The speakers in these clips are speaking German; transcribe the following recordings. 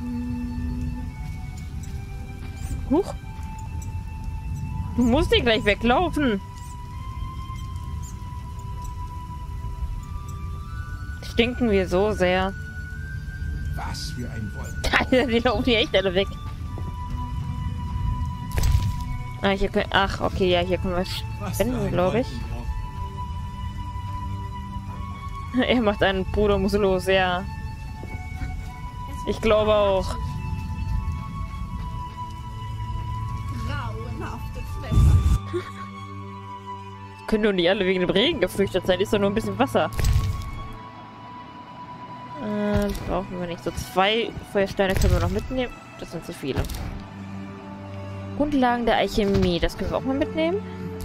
Huch. Du musst hier gleich weglaufen. Stinken wir so sehr. Was für ein Wolken. Alter, die laufen hier echt alle weg. Ah, hier können, ach, okay, ja, hier können wir spenden, glaube ich. Er macht einen Bruder muss los, ja. Ich glaube auch. Grauenhaftes Wetter. Können doch nicht alle wegen dem Regen geflüchtet sein. Ist doch nur ein bisschen Wasser. Brauchen wir nicht. So 2 Feuersteine können wir noch mitnehmen. Das sind zu viele. Grundlagen der Alchemie. Das können wir auch mal mitnehmen.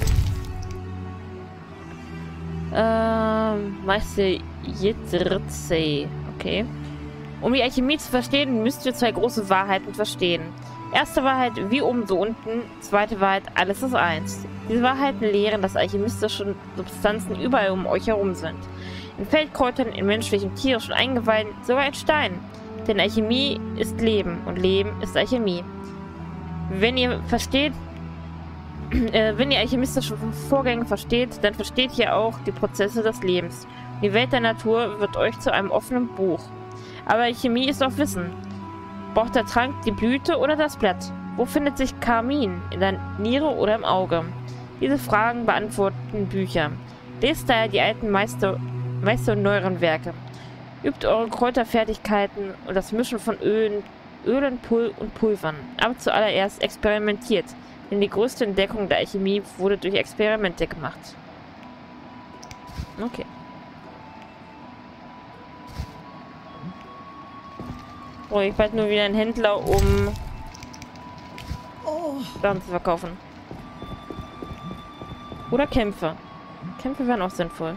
Meister Yitzrze. Okay. Um die Alchemie zu verstehen, müsst ihr 2 große Wahrheiten verstehen. Erste Wahrheit, wie oben, so unten. Zweite Wahrheit, alles ist eins. Diese Wahrheiten lehren, dass alchemistische Substanzen überall um euch herum sind. In Feldkräutern, in menschlichen, tierischen Eingeweiden, sogar in Steinen. Denn Alchemie ist Leben und Leben ist Alchemie. Wenn ihr alchemistische Vorgänge versteht, dann versteht ihr auch die Prozesse des Lebens. Die Welt der Natur wird euch zu einem offenen Buch. Aber Alchemie ist auch Wissen. Braucht der Trank die Blüte oder das Blatt? Wo findet sich Karmin? In der Niere oder im Auge? Diese Fragen beantworten Bücher. Lest daher die alten Meister- und neueren Werke. Übt eure Kräuterfertigkeiten und das Mischen von Ölen und Pulvern. Aber zuallererst experimentiert. Denn die größte Entdeckung der Alchemie wurde durch Experimente gemacht. Okay. Oh, ich bald nur wieder einen Händler, um Sachen zu verkaufen. Oder Kämpfe. Kämpfe wären auch sinnvoll.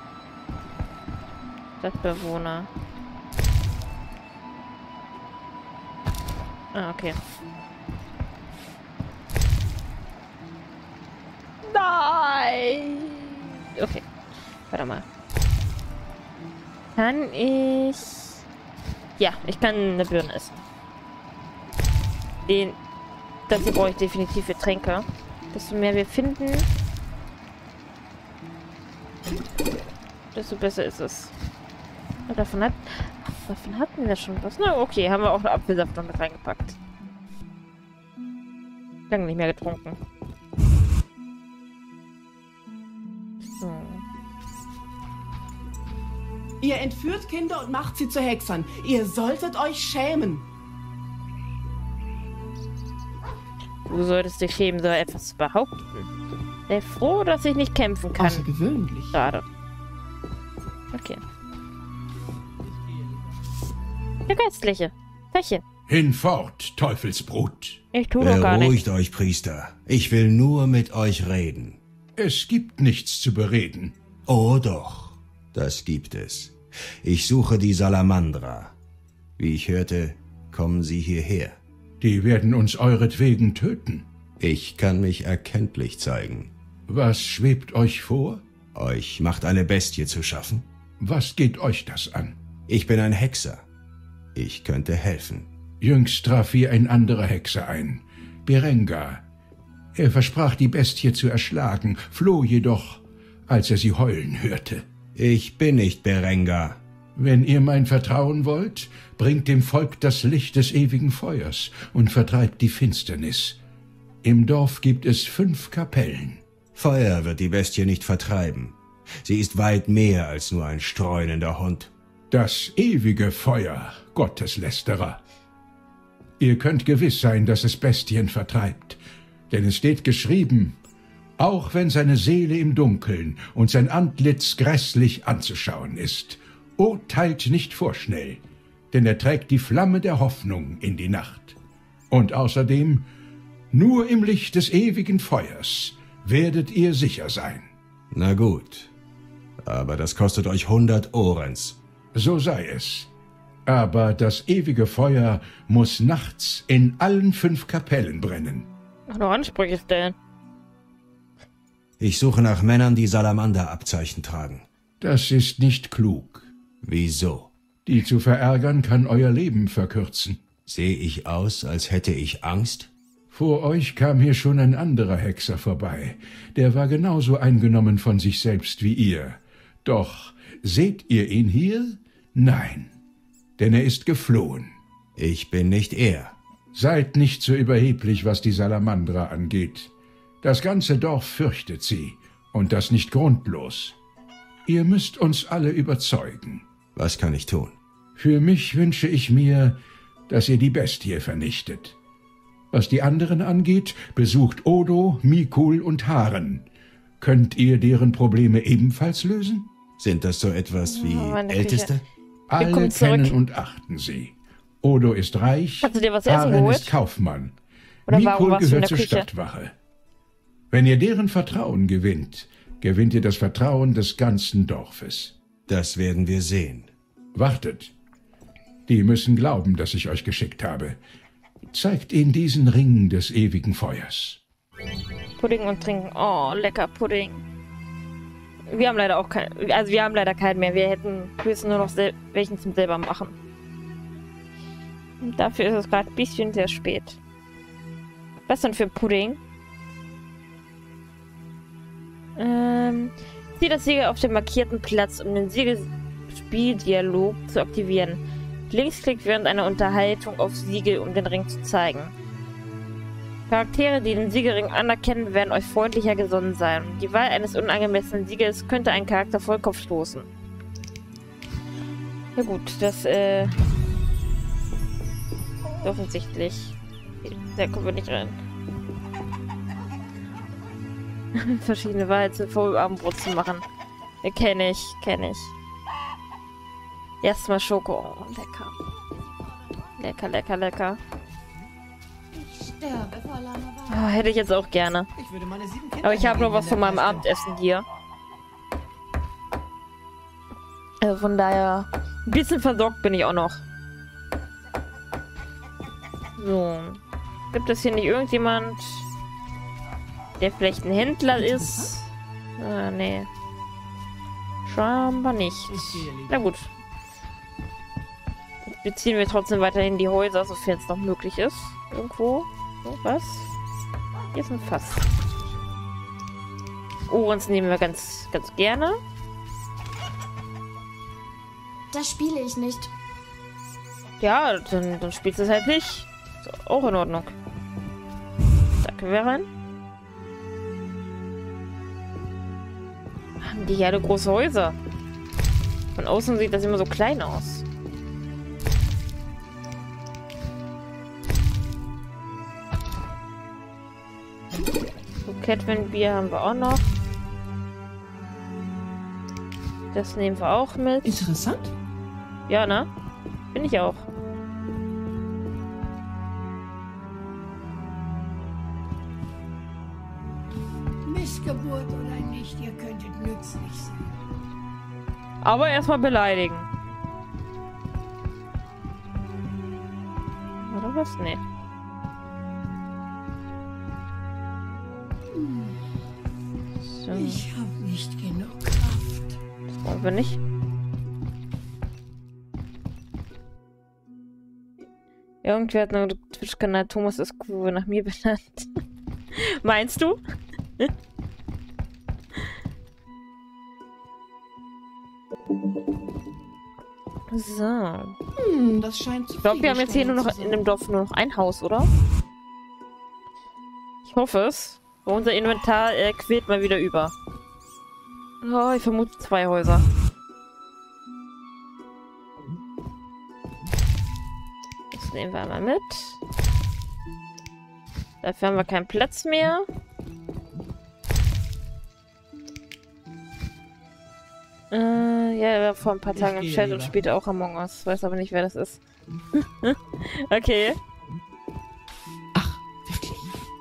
Stadtbewohner. Ah, okay. Nein! Okay. Warte mal. Kann ich... Ja, ich kann eine Birne essen. Dazu brauche ich definitiv Getränke. Desto mehr wir finden, desto besser ist es. Und davon hatten wir schon was. Na, okay, haben wir auch eine Apfelsaft noch mit reingepackt. Lange nicht mehr getrunken. So. Ihr entführt Kinder und macht sie zu Hexern. Ihr solltet euch schämen. Du solltest dich schämen, so etwas zu behaupten. Sei froh, dass ich nicht kämpfen kann. Außergewöhnlich. Schade. Okay. Der Geistliche. Fäche. Hinfort, Teufelsbrut. Ich tue doch gar Beruhigt nichts. euch, Priester. Ich will nur mit euch reden. Es gibt nichts zu bereden. Oh doch, das gibt es. Ich suche die Salamandra. Wie ich hörte, kommen sie hierher. Die werden uns euretwegen töten. Ich kann mich erkenntlich zeigen. Was schwebt euch vor? Euch macht eine Bestie zu schaffen? Was geht euch das an? Ich bin ein Hexer. Ich könnte helfen. Jüngst traf hier ein anderer Hexer ein, Berengar. Er versprach, die Bestie zu erschlagen, floh jedoch, als er sie heulen hörte. Ich bin nicht Berengar. Wenn ihr mein Vertrauen wollt, bringt dem Volk das Licht des ewigen Feuers und vertreibt die Finsternis. Im Dorf gibt es 5 Kapellen. Feuer wird die Bestie nicht vertreiben. Sie ist weit mehr als nur ein streunender Hund. Das ewige Feuer, Gotteslästerer. Ihr könnt gewiss sein, dass es Bestien vertreibt, denn es steht geschrieben, auch wenn seine Seele im Dunkeln und sein Antlitz grässlich anzuschauen ist, urteilt nicht vorschnell, denn er trägt die Flamme der Hoffnung in die Nacht. Und außerdem, nur im Licht des ewigen Feuers werdet ihr sicher sein. Na gut, aber das kostet euch 100 Orens. So sei es. Aber das ewige Feuer muss nachts in allen 5 Kapellen brennen. Noch Ansprüche stellen. Ich suche nach Männern, die Salamander-Abzeichen tragen. Das ist nicht klug. Wieso? Die zu verärgern kann euer Leben verkürzen. Sehe ich aus, als hätte ich Angst? Vor euch kam hier schon ein anderer Hexer vorbei. Der war genauso eingenommen von sich selbst wie ihr. Doch seht ihr ihn hier? Nein, denn er ist geflohen. Ich bin nicht er. Seid nicht so überheblich, was die Salamandra angeht. Das ganze Dorf fürchtet sie, und das nicht grundlos. Ihr müsst uns alle überzeugen. Was kann ich tun? Für mich wünsche ich mir, dass ihr die Bestie vernichtet. Was die anderen angeht, besucht Odo, Mikul und Haren. Könnt ihr deren Probleme ebenfalls lösen? Sind das so etwas wie meine Älteste? Alle kommen zurück. kennen und achten sie. Odo ist reich, Hast du dir was essen Haren geholt? ist Kaufmann. Oder warum Mikul warst du in gehört der zur Küche? Stadtwache. Wenn ihr deren Vertrauen gewinnt, gewinnt ihr das Vertrauen des ganzen Dorfes. Das werden wir sehen. Wartet. Die müssen glauben, dass ich euch geschickt habe. Zeigt ihnen diesen Ring des ewigen Feuers. Pudding und trinken. Oh, lecker Pudding. Wir haben leider auch keinen. Also wir haben leider keinen mehr. Wir hätten höchstens nur noch welchen zum selber machen. Und dafür ist es gerade ein bisschen sehr spät. Was denn für Pudding? Zieh das Siegel auf den markierten Platz, um den Siegelspieldialog zu aktivieren. Linksklick während einer Unterhaltung auf Siegel, um den Ring zu zeigen. Charaktere, die den Siegelring anerkennen, werden euch freundlicher gesonnen sein. Die Wahl eines unangemessenen Siegels könnte einen Charakter voll Kopf stoßen. Ja gut, das ist offensichtlich. Da kommen wir nicht rein. Verschiedene Wahl zu Abendbrot zu machen. Ja, kenn ich. Erstmal Schoko. Oh, lecker. Ich sterbe vor Langeweile. Oh, hätte ich jetzt auch gerne. Ich würde meine 7 Kinder Aber ich habe noch was von meinem hergeben. Abendessen hier. Also von daher, ein bisschen versorgt bin ich auch noch. So. Gibt es hier nicht irgendjemand, der vielleicht ein Händler ist? Nee. Scheinbar nicht. Na gut. Jetzt beziehen wir trotzdem weiterhin die Häuser, sofern es noch möglich ist. Irgendwo. So, was? Hier ist ein Fass. Ohrens nehmen wir ganz gerne. Das spiele ich nicht. Ja, dann spielst du es halt nicht. Ist auch in Ordnung. Da können wir rein. Haben die hier alle große Häuser? Von außen sieht das immer so klein aus. So, Catwin-Bier haben wir auch noch. Das nehmen wir auch mit. Interessant. Ja, ne? Bin ich auch. Missgeburt oder nicht, ihr könntet nützlich sein. Aber erstmal beleidigen. Oder was? Nee. So, Ich habe nicht genug Kraft. das wollen wir nicht. Irgendwer hat einen Twitch-Kanal Thomas ist cool nach mir benannt. Meinst du? So. Das scheint zu Ich glaube, wir haben jetzt hier nur noch in dem Dorf nur noch ein Haus, oder? Ich hoffe es. Unser Inventar quillt mal wieder über. Oh, ich vermute 2 Häuser. Das nehmen wir mal mit. Dafür haben wir keinen Platz mehr. Ja, er war vor ein paar Tagen im Chat und spielte auch Among Us. Weiß aber nicht, wer das ist. Okay. Ach, wirklich?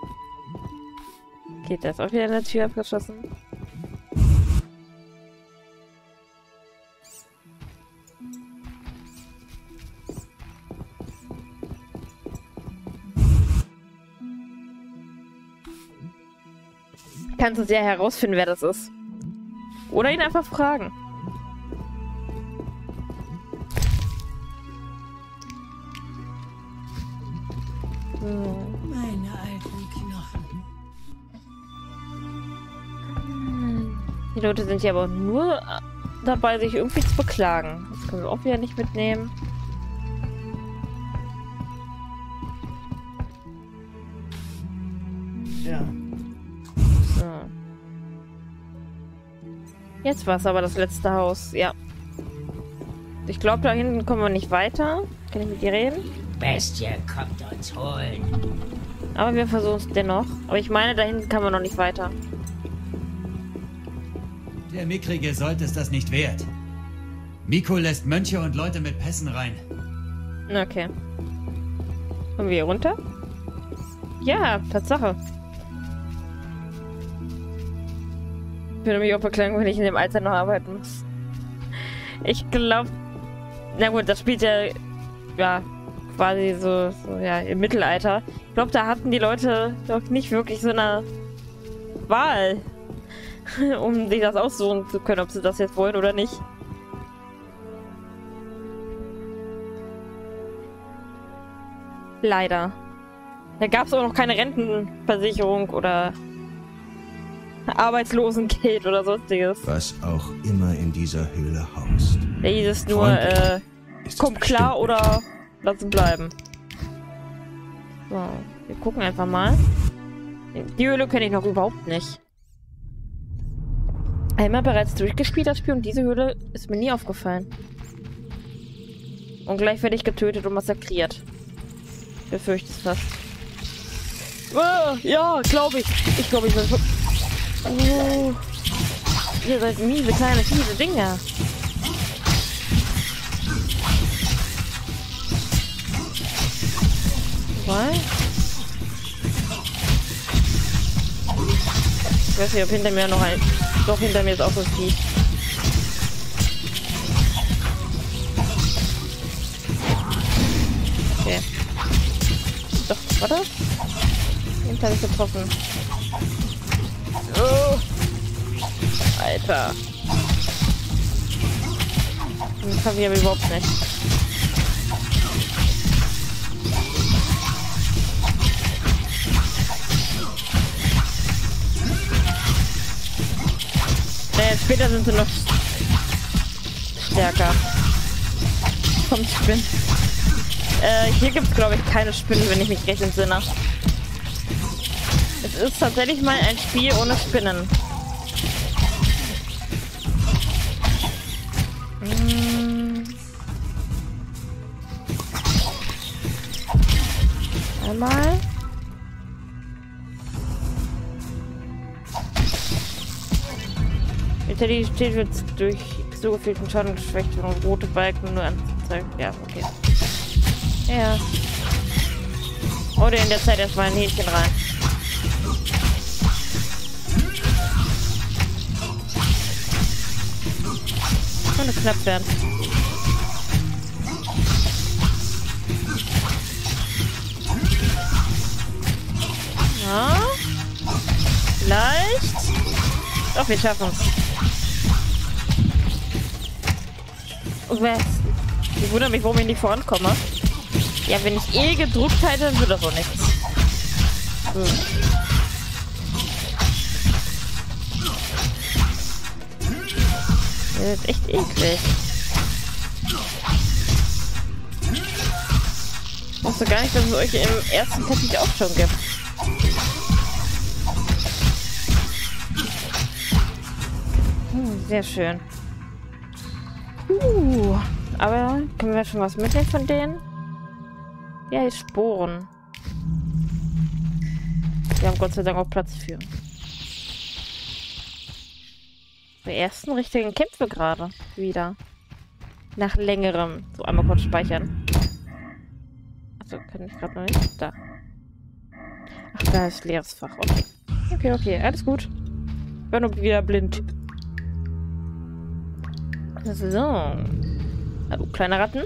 Geht das auch wieder in der Tür abgeschossen? Kannst du sehr herausfinden, wer das ist. Oder ihn einfach fragen. Meine alten Knochen. Die Leute sind ja aber nur dabei, sich irgendwie zu beklagen. Das können wir auch wieder nicht mitnehmen. Ja. So. Jetzt war es aber das letzte Haus. Ja. Ich glaube, da hinten kommen wir nicht weiter. Kann ich mit dir reden? Bestie kommt uns holen. Aber wir versuchen es dennoch. Aber ich meine, da hinten kann man noch nicht weiter. Der Mickrige Sold ist das nicht wert. Miko lässt Mönche und Leute mit Pässen rein. Okay. Kommen wir hier runter? Ja, Tatsache. Ich würde mich auch beklagen, wenn ich in dem Alter noch arbeiten muss. Ich glaube... Na gut, das spielt ja quasi so ja, im Mittelalter. Ich glaube, da hatten die Leute doch nicht wirklich so eine Wahl, um sich das aussuchen zu können, ob sie das jetzt wollen oder nicht. Leider. Da gab es auch noch keine Rentenversicherung oder Arbeitslosengeld oder sonstiges. Was auch immer in dieser Höhle haust. Da hieß es nur, Ist es komm klar bestimmt oder lassen bleiben. So, wir gucken einfach mal. Die Höhle kenne ich noch überhaupt nicht. Einmal bereits durchgespielt das Spiel und diese Höhle ist mir nie aufgefallen. Und gleich werde ich getötet und massakriert. Ich befürchte es fast. Ja, glaube ich. Ich glaube, ich bin... Oh. Ihr seid miese, kleine, fiese Dinger. Was? Ich weiß nicht, ob hinter mir noch ein... Doch, hinter mir ist auch so ein Vieh. Okay. Doch, warte. Den habe ich getroffen. Oh. Alter. Den kann ich aber überhaupt nicht. Später sind sie noch stärker. Kommt Spinnen. Hier gibt es, glaube ich, keine Spinnen, wenn ich mich recht entsinne. Es ist tatsächlich mal ein Spiel ohne Spinnen. Einmal. Vitalität wird durch zugefügten Schaden geschwächt und rote Balken nur anzeigen. Ja, okay. Ja. Oder in der Zeit erstmal ein Hähnchen rein. Könnte knapp werden. Ja. Vielleicht. Doch, wir schaffen es. Ich wundere mich, warum ich nicht vorankomme. Ja, wenn ich E gedrückt hätte, dann würde das auch nichts. Das ist echt eklig. Ich wusste gar nicht, dass es euch im ersten Kapitel auch schon gibt. Sehr schön. Aber können wir schon was mitnehmen von denen? Ja, die Sporen. Wir haben Gott sei Dank auch Platz für. Die ersten richtigen Kämpfe gerade wieder. Nach längerem. So, einmal kurz speichern. Achso, kann ich gerade noch nicht. Da. Ach, da ist leeres Fach. Okay. Okay, alles gut. Ich war nur wieder blind. So. Hallo, kleine Ratten.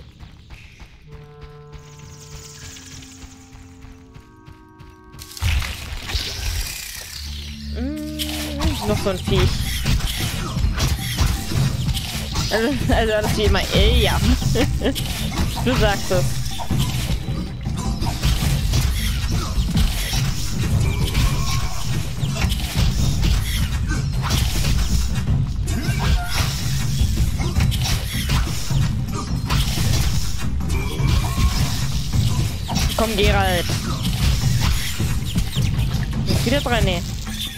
Noch so ein Viech. Also alles wie immer. Ja. Du sagst es. komm, Geralt. Jetzt wieder 3, nee.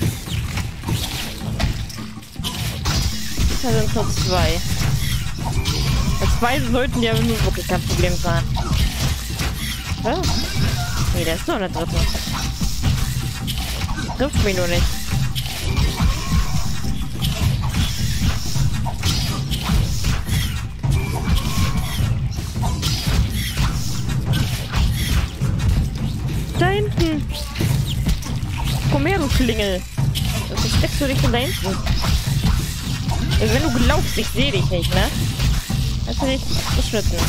Da sind nur 2. Bei 2 sollten ja nur wirklich kein Problem sein. Ja. Nee, da ist noch eine dritte. Trifft mich nur nicht. Da hinten. Komm her, du Schlingel. Was versteckst du dich denn da hinten? Also wenn du glaubst, ich sehe dich nicht, ne? Hast du dich geschnitten.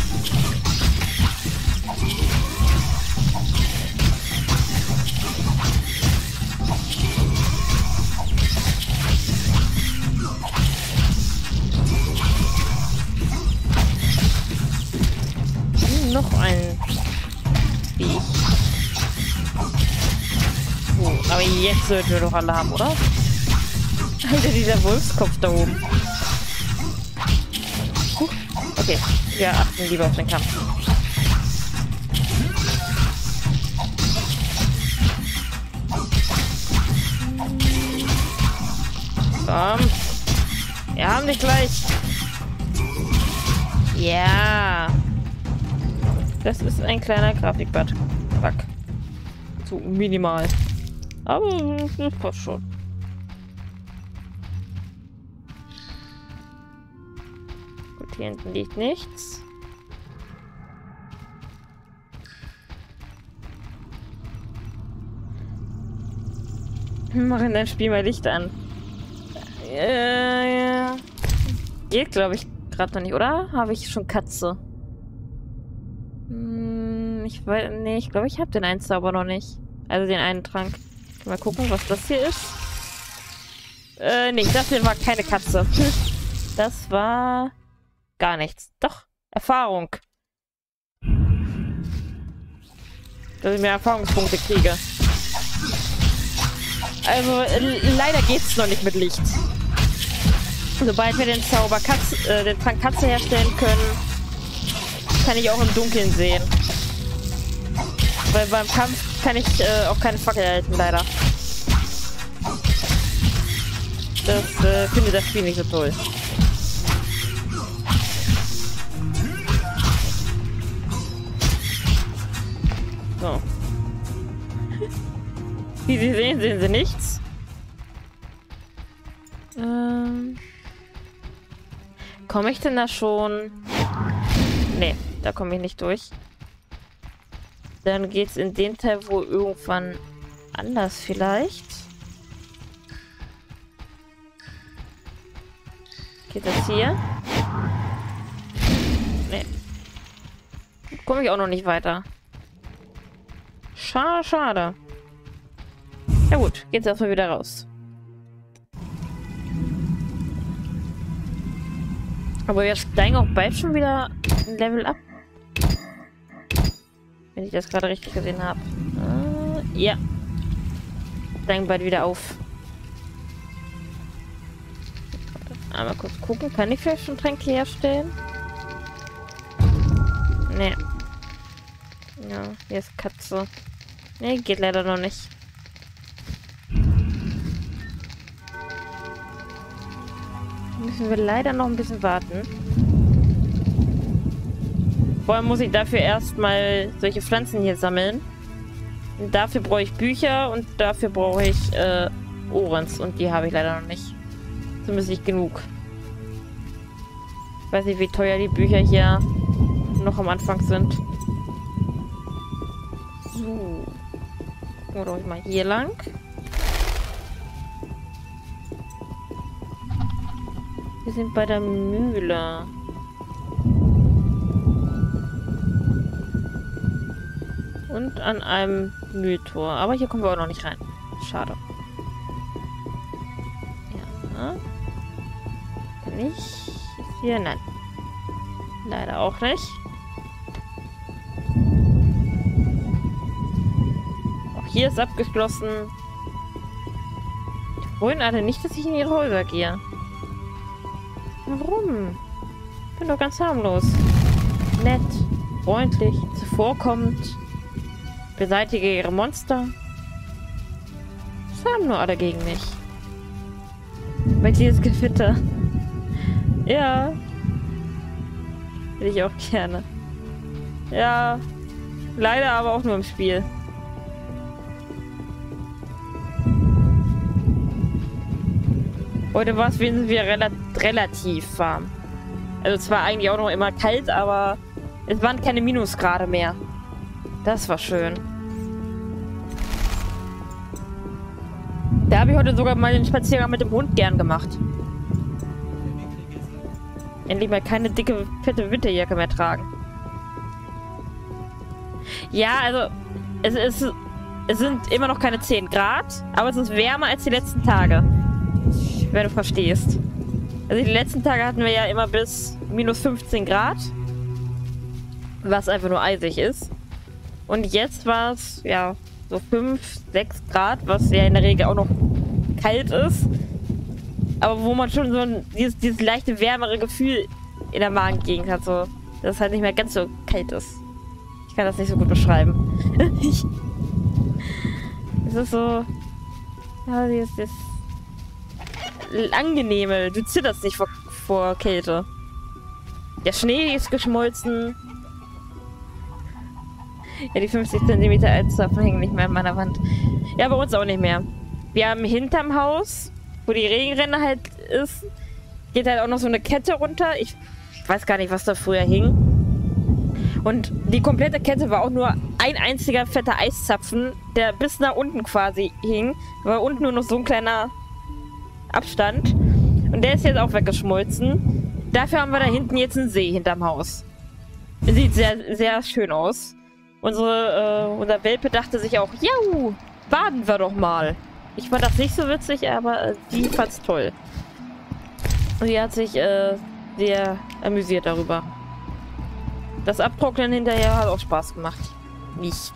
Noch ein Viech. Aber jetzt sollten wir doch alle haben, oder? Alter, dieser Wolfskopf da oben. Okay, wir achten lieber auf den Kampf. Komm. Wir haben dich gleich. Ja. Das ist ein kleiner Grafikbug. So minimal. Aber das passt schon. Gut, hier hinten liegt nichts. Mach in dein Spiel mal Licht an. Geht, glaube ich, gerade noch nicht, oder? Habe ich schon Katze? Ich weiß, nee, ich glaube, ich habe den einen Zauber noch nicht. Also den einen Trank. Mal gucken, was das hier ist. Nee, das hier war keine Katze. Das war gar nichts. Doch, Erfahrung. Dass ich mehr Erfahrungspunkte kriege. Also, leider geht's noch nicht mit Licht. Sobald wir den Zauber Katze, den Trank Katze herstellen können, kann ich auch im Dunkeln sehen. Weil beim Kampf kann ich auch keine Fackel halten, leider. Das findet das Spiel nicht so toll. So. Wie Sie sehen, sehen Sie nichts. Komme ich denn da schon? Nee, da komme ich nicht durch. Dann geht's in den Teil, wo irgendwann anders vielleicht. Geht das hier? Nee. Komme ich auch noch nicht weiter. Schade, schade. Ja gut, geht's erstmal wieder raus. Aber wir steigen auch bald schon wieder ein Level ab. Wenn ich das gerade richtig gesehen habe. Ja. Steigen bald wieder auf. Einmal kurz gucken. Kann ich vielleicht schon Tränke herstellen? Nee. Ja, hier ist Katze. Nee, geht leider noch nicht. Müssen wir leider noch ein bisschen warten. Vorher muss ich dafür erstmal solche Pflanzen hier sammeln. Und dafür brauche ich Bücher und dafür brauche ich Ohrens. Und die habe ich leider noch nicht. Zumindest nicht genug. Ich weiß nicht, wie teuer die Bücher hier noch am Anfang sind. So. Gucken wir doch mal hier lang. Wir sind bei der Mühle. Und an einem Mühltor. Aber hier kommen wir auch noch nicht rein. Schade. Ja. Kann ich hier? Nein. Leider auch nicht. Auch hier ist abgeschlossen. Die wollen alle nicht, dass ich in ihre Häuser gehe. Warum? Ich bin doch ganz harmlos. Nett, freundlich, zuvorkommend. Beseitige ihre Monster. Das haben nur alle gegen mich. Weil dieses Gewitter. Ja. Hätte ich auch gerne. Ja. Leider aber auch nur im Spiel. Heute war es wenigstens wieder relativ warm. Also zwar eigentlich auch noch immer kalt, aber es waren keine Minusgrade mehr. Das war schön. Da habe ich heute sogar mal den Spaziergang mit dem Hund gern gemacht. Endlich mal keine dicke, fette Winterjacke mehr tragen. Ja, also es sind immer noch keine 10 Grad, aber es ist wärmer als die letzten Tage. Wenn du verstehst. Also die letzten Tage hatten wir ja immer bis minus 15 Grad. Was einfach nur eisig ist. Und jetzt war es, ja, so 5, 6 Grad, was ja in der Regel auch noch kalt ist. Aber wo man schon so dieses leichte, wärmere Gefühl in der Magengegend hat, so, dass es halt nicht mehr ganz so kalt ist. Ich kann das nicht so gut beschreiben. Es ist so, ja, dieses angenehme, du zitterst nicht vor Kälte. Der Schnee ist geschmolzen. Ja, die 50 cm Eiszapfen hängen nicht mehr an meiner Wand. Ja, bei uns auch nicht mehr. Wir haben hinterm Haus, wo die Regenrinne halt ist, geht halt auch noch so eine Kette runter. Ich weiß gar nicht, was da früher hing. Und die komplette Kette war auch nur ein einziger fetter Eiszapfen, der bis nach unten quasi hing. War unten nur noch so ein kleiner Abstand. Und der ist jetzt auch weggeschmolzen. Dafür haben wir da hinten jetzt einen See hinterm Haus. Sieht sehr, sehr schön aus. Unser Welpe dachte sich auch, jau, baden wir doch mal. Ich fand das nicht so witzig, aber die fand's toll. Und die hat sich sehr amüsiert darüber. Das Abtrocknen hinterher hat auch Spaß gemacht. Nicht.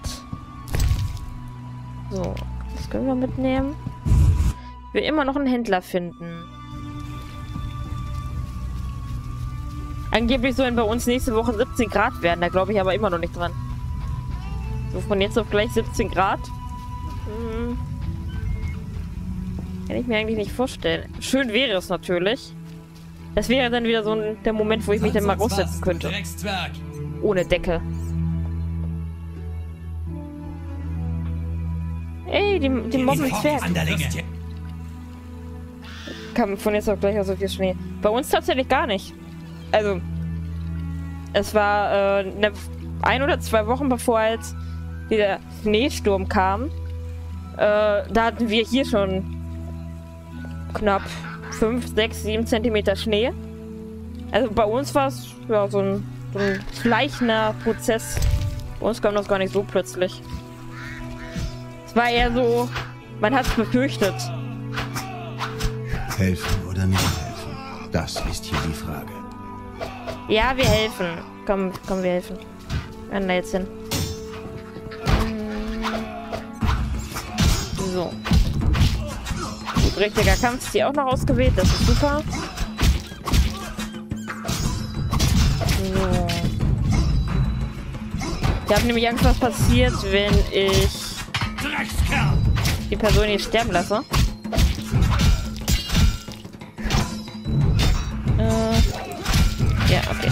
So, das können wir mitnehmen. Ich will immer noch einen Händler finden. Angeblich sollen bei uns nächste Woche 17 Grad werden. Da glaube ich aber immer noch nicht dran. So, von jetzt auf gleich 17 Grad. Kann ich mir eigentlich nicht vorstellen. Schön wäre es natürlich. Das wäre dann wieder so der Moment, wo ich mich dann mal raussetzen könnte. Ohne Decke. Ey, die mobben Zwerg. Kam von jetzt auf gleich auf so viel Schnee. Bei uns tatsächlich gar nicht. Also, es war 1 oder 2 Wochen bevor jetzt der Schneesturm kam. Da hatten wir hier schon knapp 5, 6, 7 Zentimeter Schnee. Also bei uns war es ja, so ein schleichender Prozess. Bei uns kam das gar nicht so plötzlich. Es war eher so, man hat es befürchtet. Helfen oder nicht helfen? Das ist hier die Frage. Ja, wir helfen. Komm, wir helfen. Wir werden da jetzt hin. So. Gut, richtiger Kampfstil auch noch ausgewählt. Das ist super. So. Ich habe nämlich Angst, was passiert, wenn ich die Person hier sterben lasse. Ja, okay.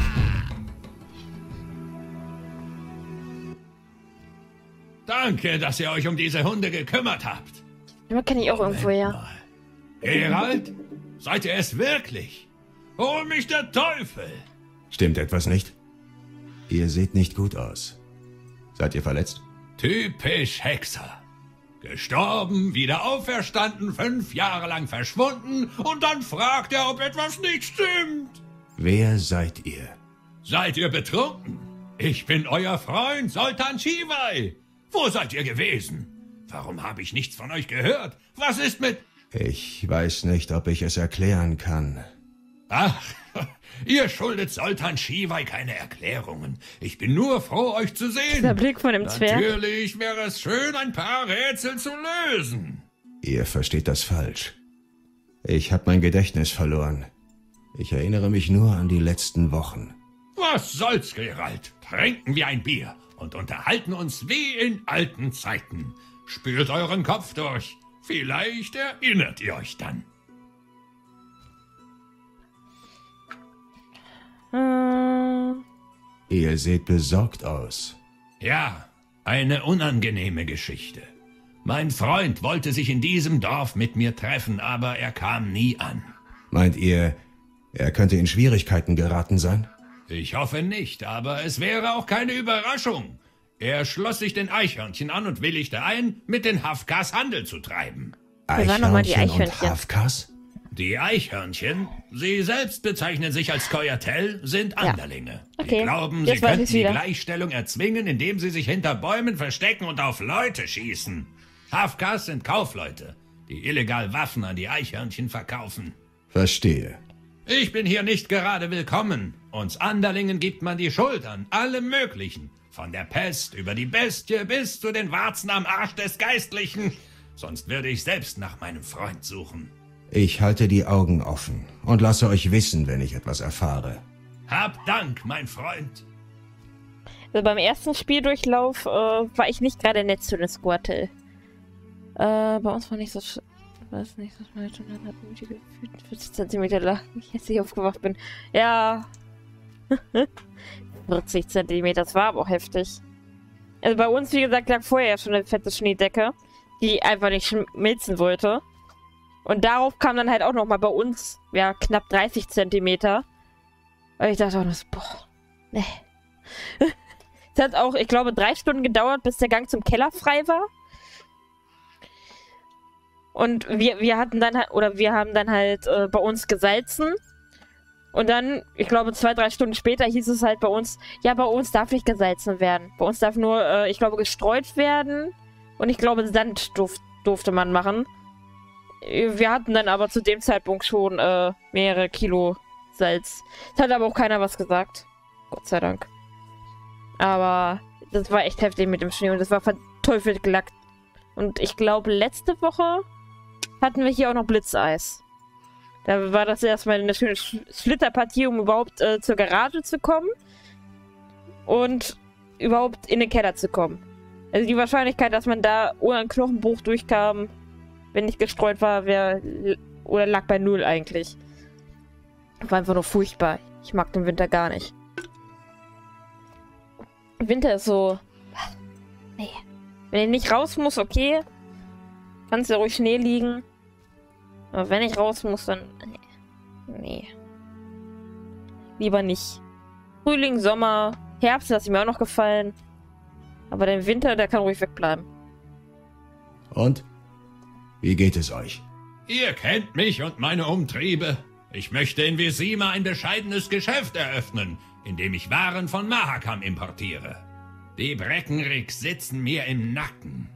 Danke, dass ihr euch um diese Hunde gekümmert habt. Den kenne ich auch irgendwo her. Geralt, seid ihr es wirklich? Hol mich der Teufel! Stimmt etwas nicht? Ihr seht nicht gut aus. Seid ihr verletzt? Typisch Hexer. Gestorben, wieder auferstanden, 5 Jahre lang verschwunden und dann fragt er, ob etwas nicht stimmt. Wer seid ihr? Seid ihr betrunken? Ich bin euer Freund Zoltan Shivai. Wo seid ihr gewesen? Warum habe ich nichts von euch gehört? Was ist mit... Ich weiß nicht, ob ich es erklären kann. Ach, ihr schuldet Zoltan Shivai keine Erklärungen. Ich bin nur froh, euch zu sehen. Der Blick von dem Zwerg. Natürlich wäre es schön, ein paar Rätsel zu lösen. Ihr versteht das falsch. Ich habe mein Gedächtnis verloren. Ich erinnere mich nur an die letzten Wochen. Was soll's, Geralt? Trinken wir ein Bier. und unterhalten uns wie in alten Zeiten. Spült euren Kopf durch. Vielleicht erinnert ihr euch dann. Ihr seht besorgt aus. Ja, eine unangenehme Geschichte. Mein Freund wollte sich in diesem Dorf mit mir treffen, aber er kam nie an. Meint ihr, er könnte in Schwierigkeiten geraten sein? Ich hoffe nicht, aber es wäre auch keine Überraschung. Er schloss sich den Eichhörnchen an und willigte ein, mit den Hafkas Handel zu treiben. Eichhörnchen und Hafkas? Die Eichhörnchen, sie selbst bezeichnen sich als Koyatel, sind Anderlinge. Okay. Die glauben, sie könnten die Gleichstellung erzwingen, indem sie sich hinter Bäumen verstecken und auf Leute schießen. Hafkas sind Kaufleute, die illegal Waffen an die Eichhörnchen verkaufen. Verstehe. Ich bin hier nicht gerade willkommen. Uns Anderlingen gibt man die Schuld an allem Möglichen. Von der Pest über die Bestie bis zu den Warzen am Arsch des Geistlichen. Sonst würde ich selbst nach meinem Freund suchen. Ich halte die Augen offen und lasse euch wissen, wenn ich etwas erfahre. Hab Dank, mein Freund. Also beim ersten Spieldurchlauf war ich nicht gerade nett zu den Squirtle. Bei uns war nicht so... weiß nicht, was meine Stunde hat, 40 cm lang, als ich aufgewacht bin. Ja. 40 cm, das war aber auch heftig. Also bei uns, wie gesagt, lag vorher ja schon eine fette Schneedecke, die einfach nicht schmilzen wollte. Und darauf kam dann halt auch nochmal bei uns, ja, knapp 30 cm. Und ich dachte auch, boah, ne. Es hat auch, ich glaube, 3 Stunden gedauert, bis der Gang zum Keller frei war. Und wir hatten dann halt, oder wir haben dann halt bei uns gesalzen. Und dann, ich glaube, 2-3 Stunden später hieß es halt bei uns, ja, bei uns darf nicht gesalzen werden. Bei uns darf nur, ich glaube, gestreut werden. Und ich glaube, Sand durfte man machen. Wir hatten dann aber zu dem Zeitpunkt schon mehrere Kilo Salz. Es hat aber auch keiner was gesagt. Gott sei Dank. Aber das war echt heftig mit dem Schnee und das war verteufelt gelackt. Und ich glaube, letzte Woche hatten wir hier auch noch Blitzeis. Da war das erstmal eine schöne Schlitterpartie, um überhaupt zur Garage zu kommen. Und überhaupt in den Keller zu kommen. Also die Wahrscheinlichkeit, dass man da ohne einen Knochenbruch durchkam, wenn nicht gestreut war, lag bei 0 eigentlich. War einfach nur furchtbar. Ich mag den Winter gar nicht. Winter ist so... Nee. Wenn ich nicht raus muss, okay. Kannst ja ruhig Schnee liegen. Aber wenn ich raus muss, dann... Nee. Lieber nicht. Frühling, Sommer, Herbst lasse ich mir auch noch gefallen. Aber der Winter, der kann ruhig wegbleiben. Und? Wie geht es euch? Ihr kennt mich und meine Umtriebe. Ich möchte in Vizima ein bescheidenes Geschäft eröffnen, in dem ich Waren von Mahakam importiere. Die Breckenricks sitzen mir im Nacken.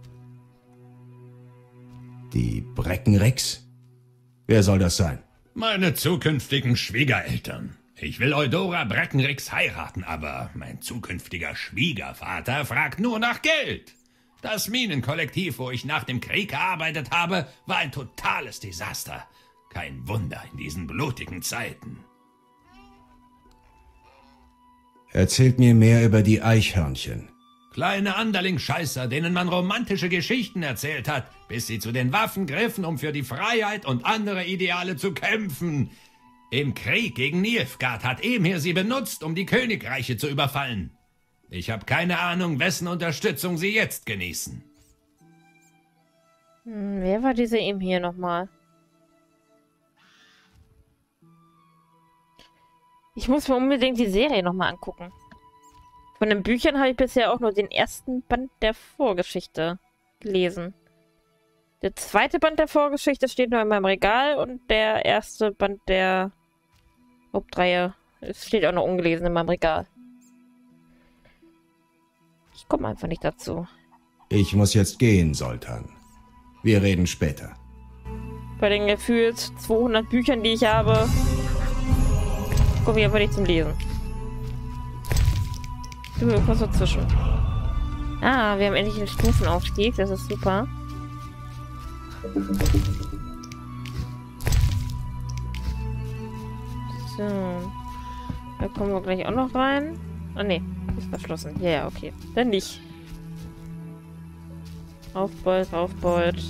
Die Breckenricks? Wer soll das sein? Meine zukünftigen Schwiegereltern. Ich will Eudora Breckenricks heiraten, aber mein zukünftiger Schwiegervater fragt nur nach Geld. Das Minenkollektiv, wo ich nach dem Krieg gearbeitet habe, war ein totales Desaster. Kein Wunder in diesen blutigen Zeiten. Erzählt mir mehr über die Eichhörnchen. Kleine Anderling-Scheißer, denen man romantische Geschichten erzählt hat, bis sie zu den Waffen griffen, um für die Freiheit und andere Ideale zu kämpfen. Im Krieg gegen Nilfgaard hat Emir sie benutzt, um die Königreiche zu überfallen. Ich habe keine Ahnung, wessen Unterstützung sie jetzt genießen. Wer war dieser Emir nochmal? Ich muss mir unbedingt die Serie nochmal angucken. Von den Büchern habe ich bisher auch nur den ersten Band der Vorgeschichte gelesen. Der zweite Band der Vorgeschichte steht nur in meinem Regal und der erste Band der Hauptreihe steht auch noch ungelesen in meinem Regal. Ich komme einfach nicht dazu. Ich muss jetzt gehen, Sultan. Wir reden später. Bei den gefühlt 200 Büchern, die ich habe, komme ich einfach nicht zum Lesen. Du, irgendwas dazwischen. Ah, wir haben endlich einen Stufenaufstieg. Das ist super. So. Da kommen wir gleich auch noch rein. Oh ne. Ist verschlossen. Ja, ja, okay. Dann nicht. Raufbold, Raufbold.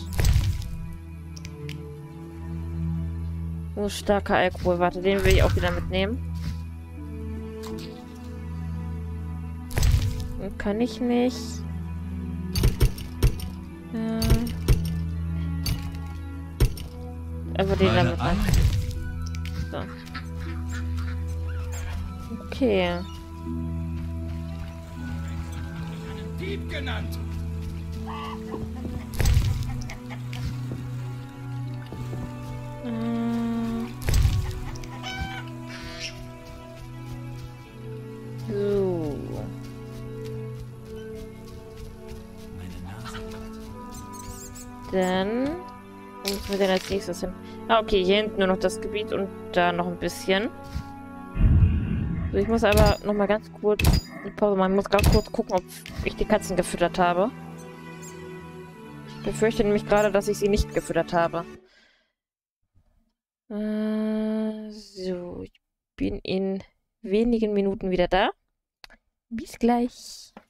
Oh, starker Alkohol. Warte, den will ich auch wieder mitnehmen. Den kann ich nicht. Aber den damit rein. So. Okay. Dieb genannt. So. Dann wo müssen wir denn als nächstes hin? Ah, okay, hier hinten nur noch das Gebiet und da noch ein bisschen. So, ich muss aber noch mal ganz kurz die Pause machen. Ich muss ganz kurz gucken, ob ich die Katzen gefüttert habe. Ich befürchte nämlich gerade, dass ich sie nicht gefüttert habe. So, ich bin in wenigen Minuten wieder da. Bis gleich.